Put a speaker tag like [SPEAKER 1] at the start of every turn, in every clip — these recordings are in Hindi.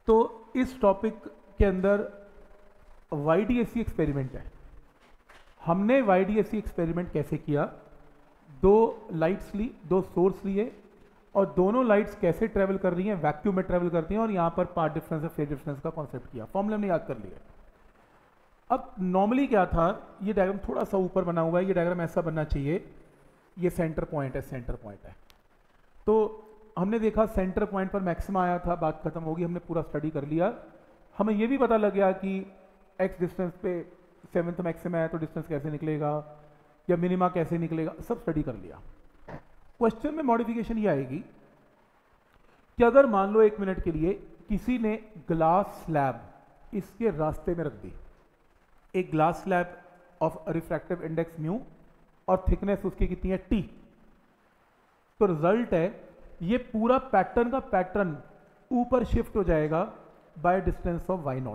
[SPEAKER 1] तो इस टॉपिक के अंदर YDAC एक्सपेरिमेंट है। हमने YDAC एक्सपेरिमेंट कैसे किया, दो लाइट्स ली, दो सोर्स लिए और दोनों लाइट्स कैसे ट्रेवल कर रही हैं, वैक्यूम में ट्रेवल करती हैं और यहाँ पर पार्ट डिफरेंस और फेज डिफरेंस का कॉन्सेप्ट किया। फॉर्मूला हमने याद कर लिया। अब नॉर्मली क्या था, ये डायग्राम थोड़ा सा ऊपर बना हुआ है, ये डायग्राम ऐसा बनना चाहिए, ये सेंटर पॉइंट है, सेंटर पॉइंट है। तो हमने देखा सेंटर पॉइंट पर मैक्सिमा आया था, बात खत्म होगी, हमने पूरा स्टडी कर लिया। हमें ये भी पता लग गया कि एक्स डिस्टेंस पे 7th मैक्सिमा है तो डिस्टेंस कैसे निकलेगा या मिनिमा कैसे निकलेगा, सब स्टडी कर लिया। क्वेश्चन में मॉडिफिकेशन ये आएगी कि अगर मान लो 1 मिनट के लिए किसी ने ग्लास स्लैब इसके रास्ते में रख दी, एक glass slab of refractive index mu और थिकनेस उसकी कितनी है टी, तो रिजल्ट है ये पूरा पैटर्न का पैटर्न ऊपर शिफ्ट हो जाएगा बाय डिस्टेंस ऑफ y0।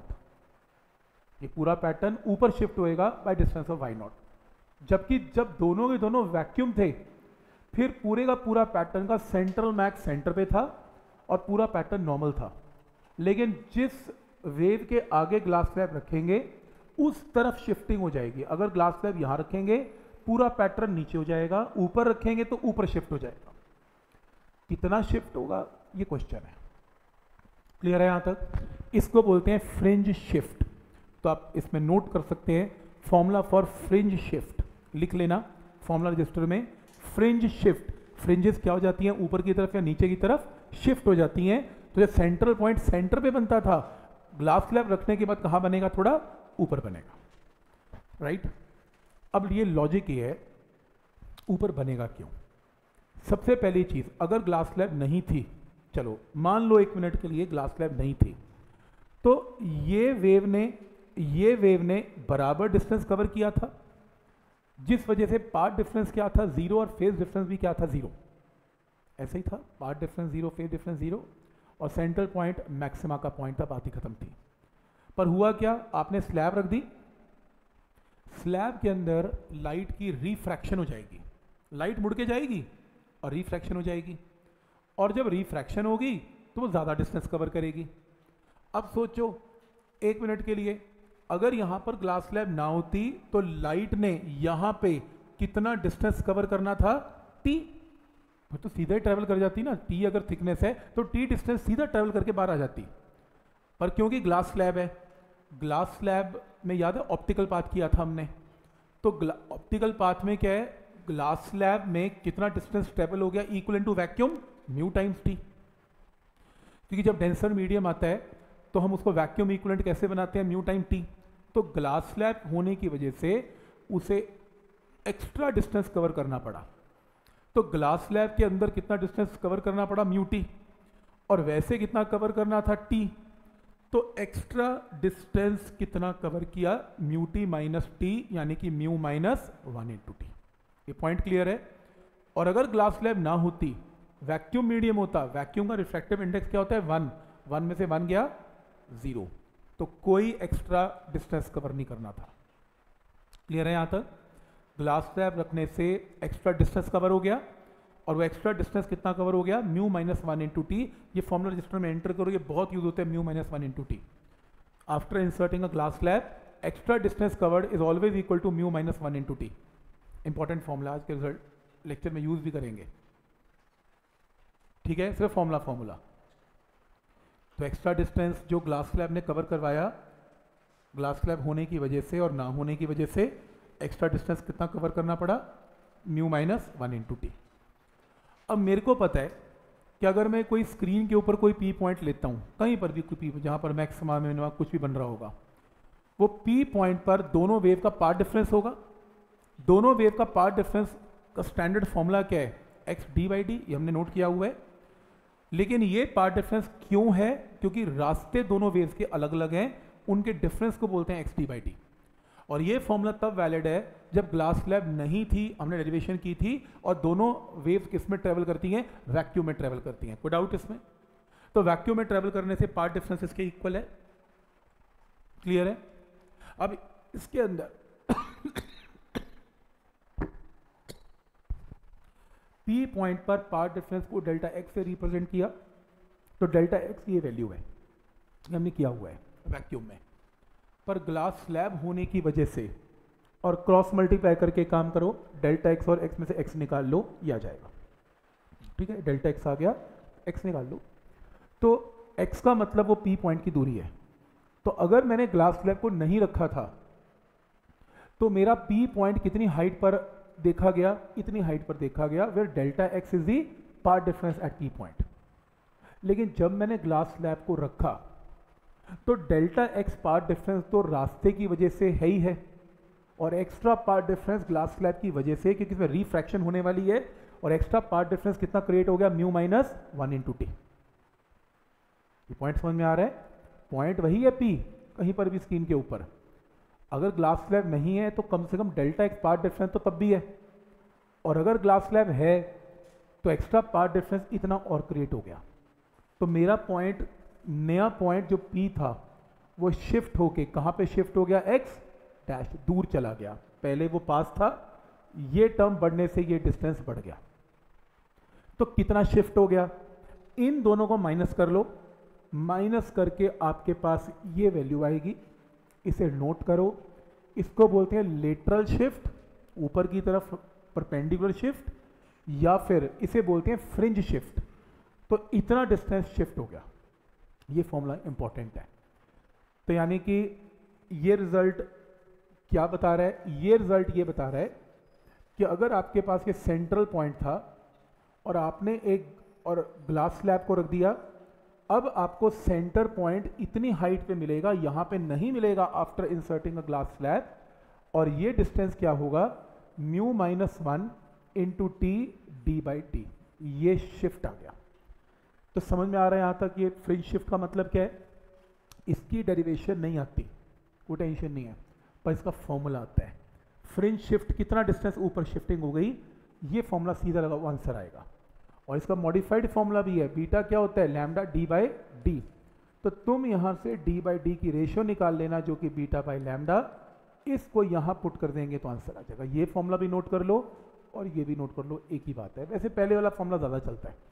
[SPEAKER 1] ये पूरा पैटर्न ऊपर शिफ्ट होएगा बाय डिस्टेंस ऑफ y0, जबकि जब दोनों के दोनों वैक्यूम थे फिर पूरे का पूरा पैटर्न का सेंट्रल मैक्स सेंटर पे था और पूरा पैटर्न नॉर्मल था। लेकिन जिस वेव के आगे ग्लास स्लैब रखेंगे उस तरफ शिफ्टिंग हो जाएगी। अगर ग्लास स्लैब यहां रखेंगे पूरा पैटर्न नीचे हो जाएगा, ऊपर रखेंगे तो ऊपर शिफ्ट हो जाएगा। कितना शिफ्ट होगा ये क्वेश्चन है। क्लियर है यहां तक? इसको बोलते हैं फ्रिंज शिफ्ट। तो आप इसमें नोट कर सकते हैं फॉर्मूला फॉर फ्रिंज शिफ्ट, लिख लेना फॉर्मूला रजिस्टर में। फ्रिंज शिफ्ट, फ्रिंजेस क्या हो जाती हैं, ऊपर की तरफ या नीचे की तरफ शिफ्ट हो जाती हैं। तो जब सेंट्रल पॉइंट सेंटर पे बनता था, ग्लास स्लैब रखने के बाद कहां बनेगा, थोड़ा ऊपर बनेगा, राइट। अब ये लॉजिक ये है, ऊपर बनेगा क्यों। सबसे पहली चीज, अगर ग्लास स्लैब नहीं थी, चलो मान लो 1 मिनट के लिए ग्लास स्लैब नहीं थी, तो ये वेव ने बराबर डिस्टेंस कवर किया था, जिस वजह से पार्ट डिफरेंस क्या था 0 और फेज डिफरेंस भी क्या था 0। ऐसे ही था, पार्ट डिफरेंस 0, फेज डिफरेंस 0 और सेंट्रल पॉइंट मैक्सिमा का पॉइंट था, बात ही खत्म थी। पर हुआ क्या, आपने स्लैब रख दी, स्लैब के अंदर लाइट की रिफ्रैक्शन हो जाएगी, लाइट मुड़ के जाएगी और रिफ्रैक्शन हो जाएगी, और जब रिफ्रैक्शन होगी तो वो ज़्यादा डिस्टेंस कवर करेगी। अब सोचो 1 मिनट के लिए अगर यहां पर ग्लास स्लैब ना होती तो लाइट ने यहां पे कितना डिस्टेंस कवर करना था, टी, तो सीधा ही ट्रेवल कर जाती ना। टी अगर थिकनेस है तो टी डिस्टेंस सीधा ट्रेवल करके बाहर आ जाती। पर क्योंकि ग्लास स्लैब है, ग्लास स्लैब में याद है ऑप्टिकल पाथ किया था हमने, तो ऑप्टिकल पाथ में क्या है, ग्लास स्लैब में कितना डिस्टेंस ट्रेवल हो गया, equal to vacuum mu times t. क्योंकि जब डेंसर मीडियम आता है तो हम उसको वैक्यूम इक्विवेलेंट कैसे बनाते हैं, म्यू टाइम टी। तो ग्लास स्लैब होने की वजह से उसे एक्स्ट्रा डिस्टेंस कवर करना पड़ा, तो ग्लास स्लैब के अंदर कितना डिस्टेंस कवर करना पड़ा, म्यू टी, और वैसे कितना कवर करना था, टी। तो एक्स्ट्रा डिस्टेंस कितना कवर किया, म्यू टी माइनस टी, यानी कि म्यू माइनस 1/2 टी। ये पॉइंट क्लियर है। और अगर ग्लास स्लैब ना होती, वैक्यूम मीडियम होता, वैक्यूम का रिफ्रैक्टिव इंडेक्स क्या होता है 1, 1 में से 1 गया 0, तो कोई एक्स्ट्रा डिस्टेंस कवर नहीं करना था। क्लियर है यहां तक? ग्लास स्लैब रखने से एक्स्ट्रा डिस्टेंस कवर हो गया, और वो एक्स्ट्रा डिस्टेंस कितना कवर हो गया, म्यू माइनस 1/2 टी। ये फॉर्मूला रजिस्टर में एंटर करो, ये बहुत यूज होता है, mu minus 1/2 t. After inserting a glass slab, extra distance covered is always equal to mu minus 1/2 t. Important formula, आज के रिजल्ट लेक्चर में यूज भी करेंगे, ठीक है, सिर्फ फॉर्मूला। तो एक्स्ट्रा डिस्टेंस जो ग्लास स्लैब ने कवर करवाया, ग्लास स्लैब होने की वजह से और ना होने की वजह से एक्स्ट्रा डिस्टेंस कितना कवर करना पड़ा, म्यू माइनस 1/2 टी। अब मेरे को पता है कि अगर मैं कोई स्क्रीन के ऊपर कोई पी पॉइंट लेता हूं, कहीं पर भी कोई पी, जहां पर मैक्सिमा मिनिमा कुछ भी बन रहा होगा, वो पी पॉइंट पर दोनों वेव का पार्ट डिफरेंस होगा। दोनों वेव का पार्ट डिफरेंस का स्टैंडर्ड फॉर्मूला क्या है, एक्स डी बाई डी, ये हमने नोट किया हुआ है। लेकिन ये पार्ट डिफरेंस क्यों है, क्योंकि रास्ते दोनों वेव्स के अलग अलग हैं, उनके डिफरेंस को बोलते हैं एक्स डी बाई टी। और ये फॉर्मूला तब वैलिड है जब ग्लास स्लैब नहीं थी, हमने डेरिवेशन की थी, और दोनों वेव्स किस में ट्रेवल करती हैं, वैक्यूम में ट्रेवल करती हैं। कोई डाउट इसमें? तो वैक्यूम में ट्रेवल करने से पार्ट डिफरेंस इसके इक्वल है। क्लियर है? अब इसके अंदर पी पॉइंट पर पार्ट डिफरेंस को डेल्टा एक्स से रिप्रेजेंट किया, तो डेल्टा एक्स ये वैल्यू है, हमने किया हुआ है वैक्यूम में, पर ग्लास स्लैब होने की वजह से, और क्रॉस मल्टीप्लाई करके काम करो, डेल्टा एक्स और एक्स में से एक्स निकाल लो, ये आ जाएगा। ठीक है, डेल्टा एक्स आ गया, एक्स निकाल लो। तो एक्स का मतलब वो पी पॉइंट की दूरी है। तो अगर मैंने ग्लास स्लैब को नहीं रखा था तो मेरा पी पॉइंट कितनी हाइट पर देखा गया, इतनी हाइट पर देखा गया, where delta x is the path difference at P point. लेकिन जब मैंने ग्लास स्लैब को रखा तो डेल्टा एक्स पाथ डिफरेंस तो रास्ते की वजह से है ही है, और extra path difference glass slab की वजह से, क्योंकि इसमें रिफ्रैक्शन होने वाली है, और एक्स्ट्रा पाथ डिफरेंस कितना क्रिएट हो गया, म्यू माइनस 1 इंटू टी। ये पॉइंट समझ में आ रहा है? पॉइंट वही है पी, कहीं पर भी स्क्रीन के ऊपर। अगर ग्लास स्लैब नहीं है तो कम से कम डेल्टा एक्स पाथ डिफरेंस तो तब भी है, और अगर ग्लास स्लैब है तो एक्स्ट्रा पाथ डिफरेंस इतना और क्रिएट हो गया। तो मेरा पॉइंट, नया पॉइंट जो पी था वो शिफ्ट होके कहां पे शिफ्ट हो गया, एक्स डैश दूर चला गया। पहले वो पास था, ये टर्म बढ़ने से ये डिस्टेंस बढ़ गया। तो कितना शिफ्ट हो गया, इन दोनों को माइनस कर लो, माइनस करके आपके पास ये वैल्यू आएगी। इसे नोट करो, इसको बोलते हैं लेटरल शिफ्ट, ऊपर की तरफ परपेंडिकुलर शिफ्ट, या फिर इसे बोलते हैं फ्रिंज शिफ्ट। तो इतना डिस्टेंस शिफ्ट हो गया, ये फॉर्मूला इंपॉर्टेंट है। तो यानी कि ये रिजल्ट क्या बता रहा है, ये रिजल्ट ये बता रहा है कि अगर आपके पास ये सेंट्रल पॉइंट था और आपने एक और ग्लास स्लैब को रख दिया, अब आपको सेंटर पॉइंट इतनी हाइट पे मिलेगा, यहां पे नहीं मिलेगा after inserting a glass slab, और ये डिस्टेंस क्या होगा, mu minus 1 into t D by t. ये शिफ्ट आ गया। तो समझ में आ रहा है यहां तक? ये फ्रिंज शिफ्ट का मतलब क्या है, इसकी डेरिवेशन नहीं आती, कोई टेंशन नहीं है, पर इसका फॉर्मूला आता है। फ्रिंज शिफ्ट कितना डिस्टेंस ऊपर शिफ्टिंग हो गई, ये फॉर्मूला सीधा लगा आंसर आएगा। और इसका मॉडिफाइड फॉर्मूला भी है, बीटा क्या होता है, लैम्डा डी बाई डी। तो तुम यहां से डी बाई डी की रेशियो निकाल लेना, जो कि बीटा बाई लैम्डा, इसको यहां पुट कर देंगे तो आंसर आ जाएगा। ये फॉर्मूला भी नोट कर लो और ये भी नोट कर लो, एक ही बात है। वैसे पहले वाला फॉर्मूला ज़्यादा चलता है,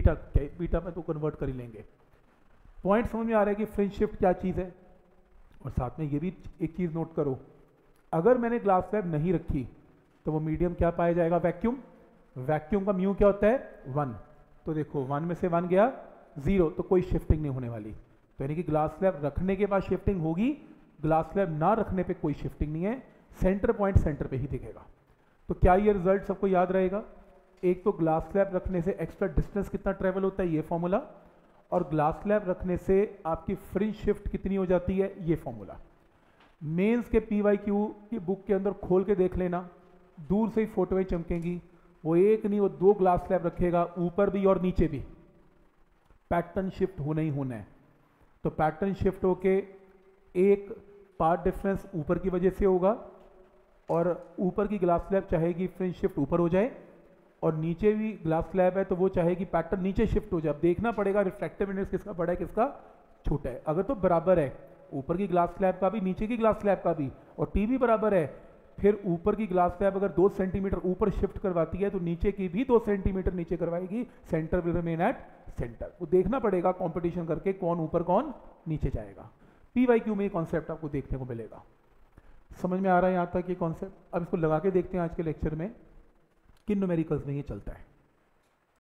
[SPEAKER 1] बीटा में तो कन्वर्ट कर ही लेंगे। पॉइंट समझ में आ रहा है कि फ्रिंज शिफ्ट क्या चीज़ है। और साथ में ये भी एक चीज़ नोट करो, अगर मैंने ग्लास स्लैब नहीं रखी तो वो मीडियम क्या पाया जाएगा, वैक्यूम। वैक्यूम का म्यू क्या होता है, 1। तो देखो 1 में से 1 गया 0, तो कोई शिफ्टिंग नहीं होने वाली। तो यानी कि ग्लास स्लैब रखने के बाद शिफ्टिंग होगी, ग्लास स्लैब ना रखने पे कोई शिफ्टिंग नहीं है, सेंटर पॉइंट सेंटर पे ही दिखेगा। तो क्या ये रिजल्ट सबको याद रहेगा? एक तो ग्लास स्लैब रखने से एक्स्ट्रा डिस्टेंस कितना ट्रेवल होता है, ये फॉर्मूला, और ग्लास स्लैब रखने से आपकी फ्रिंज शिफ्ट कितनी हो जाती है, ये फॉर्मूला। मेंस के PYQ की बुक के अंदर खोल के देख लेना, दूर से ही फोटोएं चमकेंगी। वो एक नहीं, वो 2 ग्लास स्लैब रखेगा, ऊपर भी और नीचे भी। पैटर्न शिफ्ट होना ही होना है। तो पैटर्न शिफ्ट होके एक पार्ट डिफरेंस ऊपर की वजह से होगा, और ऊपर की ग्लास स्लैब चाहेगी फ्रिंज शिफ्ट ऊपर हो जाए, और नीचे भी ग्लास स्लैब है तो वो चाहेगी पैटर्न नीचे शिफ्ट हो जाए। अब देखना पड़ेगा रिफ्रैक्टिव इंडेक्स किसका बड़ा है किसका छोटा है। अगर तो बराबर है, ऊपर की ग्लास स्लैब का भी नीचे की ग्लास स्लैब का भी, और टी भी बराबर है, फिर ऊपर की ग्लास स्लैब अगर 2 सेंटीमीटर ऊपर शिफ्ट करवाती है तो नीचे की भी 2 सेंटीमीटर नीचे करवाएगी, centre will remain at centre. वो देखना पड़ेगा कंपटीशन करके कौन ऊपर कौन नीचे जाएगा। PYQ में ये कॉन्सेप्ट आपको देखने को मिलेगा। समझ में आ रहा है यहाँ तक ये कॉन्सेप्ट? अब इसको लगा के देखते हैं आज के लेक्चर में किन न्यूमेरिकल्स में ये चलता है।